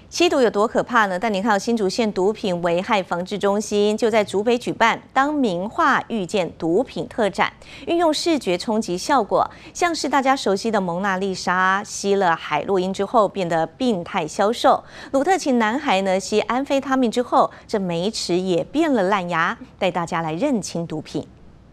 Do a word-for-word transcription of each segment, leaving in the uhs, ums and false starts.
吸毒有多可怕呢？但您看到新竹县毒品危害防治中心就在竹北举办“当名画遇见毒品”特展，运用视觉冲击效果，像是大家熟悉的蒙娜丽莎吸了海洛因之后变得病态消瘦，鲁特琴男孩呢吸安非他命之后，这美齿也变了烂牙，带大家来认清毒品。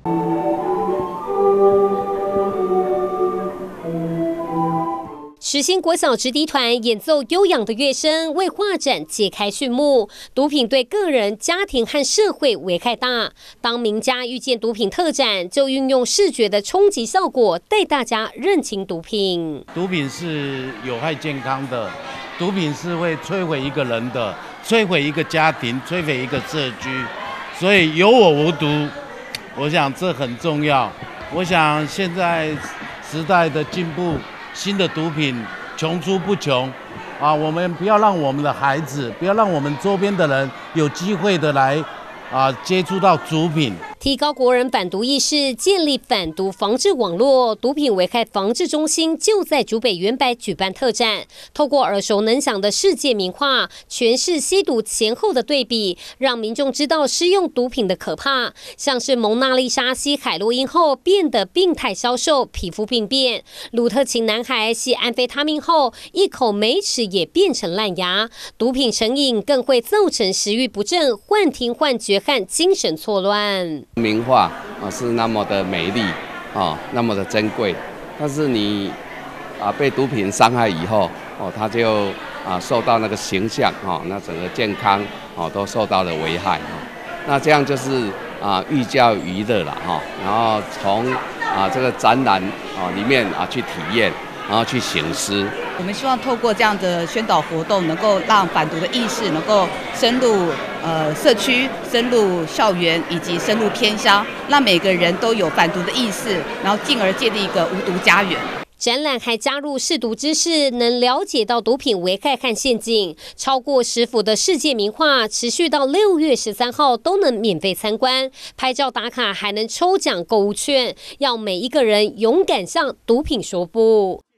实心国小直笛团演奏悠扬的乐声，为画展解开序幕。毒品对个人、家庭和社会危害大。当名家遇见毒品特展，就运用视觉的冲击效果，带大家认清毒品。 毒品是有害健康的，毒品是会摧毁一个人的，摧毁一个家庭，摧毁一个社区。所以有我无毒，我想这很重要。我想现在时代的进步。 新的毒品层出不穷，啊，我们不要让我们的孩子，不要让我们周边的人有机会的来，啊，接触到毒品。 提高国人反毒意识，建立反毒防治网络。毒品危害防治中心就在竹北原百举办特展，透过耳熟能详的世界名画，诠释吸毒前后的对比，让民众知道施用毒品的可怕。像是蒙娜丽莎吸海洛因后变得病态消瘦，皮肤病变；鲁特琴男孩吸安非他命后，一口美齿也变成烂牙。毒品成瘾更会造成食欲不振、幻听、幻觉和精神错乱。 名画啊是那么的美丽啊，那么的珍贵，但是你啊被毒品伤害以后哦，他就啊受到那个形象啊，那整个健康哦都受到了危害啊。那这样就是啊寓教于乐了哈，然后从啊这个展览啊里面啊去体验，然后去省思。 我们希望透过这样的宣导活动，能够让反毒的意识能够深入呃社区、深入校园以及深入偏乡，让每个人都有反毒的意识，然后进而建立一个无毒家园。 展览还加入识毒知识，能了解到毒品危害和陷阱。超过十幅的世界名画，持续到六月十三号都能免费参观，拍照打卡还能抽奖购物券，要每一个人勇敢向毒品说不。